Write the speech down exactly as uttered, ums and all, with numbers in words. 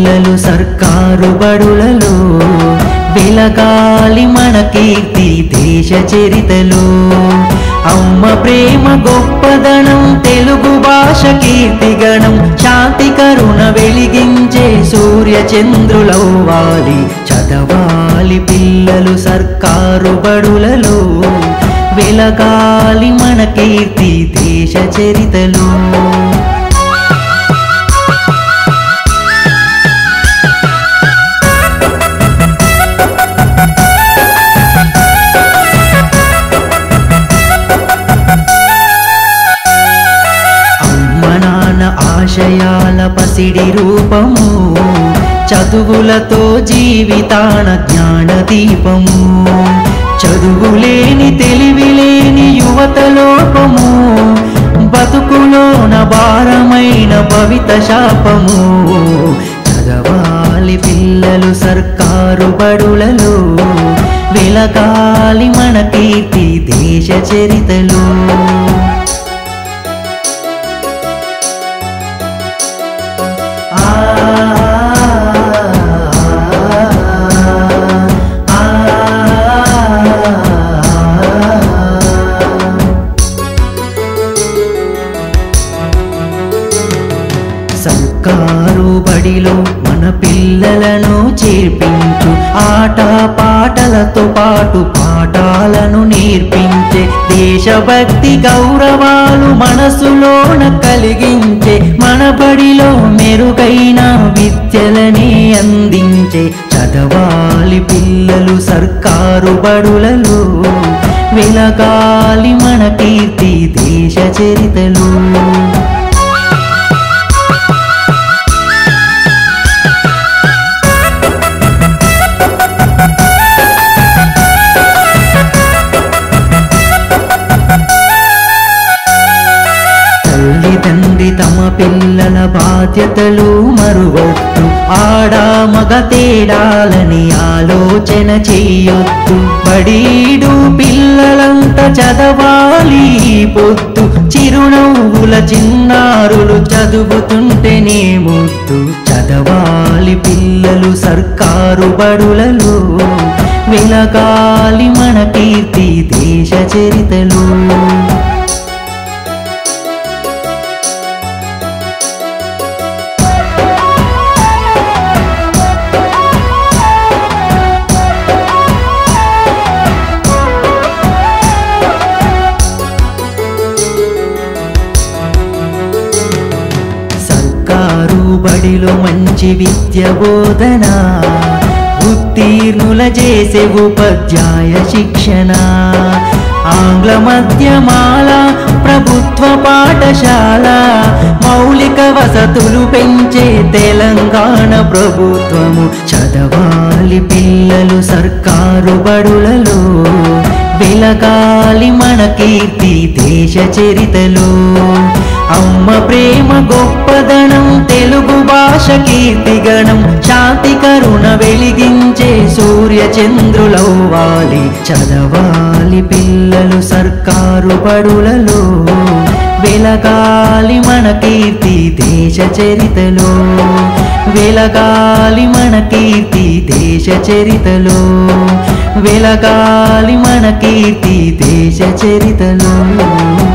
పిల్లలు సర్కారు బడులలో వెలగాలి మన కీర్తి దేశ చరితలో అమ్మ ప్రేమ గొప్పదనం తెలుగు భాష కీర్తిగణం శాంతి కరుణ వెలిగించే సూర్య చంద్రులవ్వాలి చదవాలి పిల్లలు సర్కారు బడులలో వెలగాలి మన కీర్తి దేశ చరితలో ఆశయాల పసిడి రూపము చదువులతో జీవితాన జ్ఞాన దీపము చదువులేని తెలివిలేని యువత లోపము బతుకులోన భారమైన భవిత శాపము చదవాలి పిల్లలు సర్కారు బడులలో వెలగాలి మన కీర్తి దేశ చరితలో సర్కారు బడిలో మన పిల్లలను చేర్పించు ఆట పాటలతో పాటు పాఠాలను నేర్పించే దేశభక్తి గౌరవాలు మనసులోన కలిగించే మన బడిలో మెరుగైన విద్యలని అందించే చదవాలి పిల్లలు సర్కారు బడులలో వెలగాలి మన కీర్తి దేశ చరితలో తల్లిదండ్రి తమ పిల్లల బాధ్యతలు మరువొద్దు ఆడ మగ తేడాలని ఆలోచన చేయొద్దు బడీడు పిల్లలంతా చదవాలి పొద్దు చిరునవ్వుల చిన్నారులు చదువుతుంటేనే ముద్దు చదవాలి పిల్లలు సర్కారు బడులలో వెలగాలి మన కీర్తి దేశ చరితలో బడిలో మంచి విద్య బోధన ఉత్తీర్ణుల చేసే ఉపాధ్యాయ శిక్షణ ఆంగ్ల మాధ్యమాల ప్రభుత్వ పాఠశాల మౌలిక వసతులు పెంచే తెలంగాణ ప్రభుత్వము చదవాలి పిల్లలు సర్కారు బడులలో వెలగాలి మన కీర్తి దేశ చరితలో అమ్మ ప్రేమ గొప్పదనం తెలుగు భాష కీర్తిగణం శాంతి కరుణ వెలిగించే సూర్య చంద్రులవ్వాలి చదవాలి పిల్లలు సర్కారు బడులలో వెలగాలి మన కీర్తి దేశ చరితలో వెలగాలి మన కీర్తి దేశ చరితలో వెలగాలి మన కీర్తి దేశ చరితలో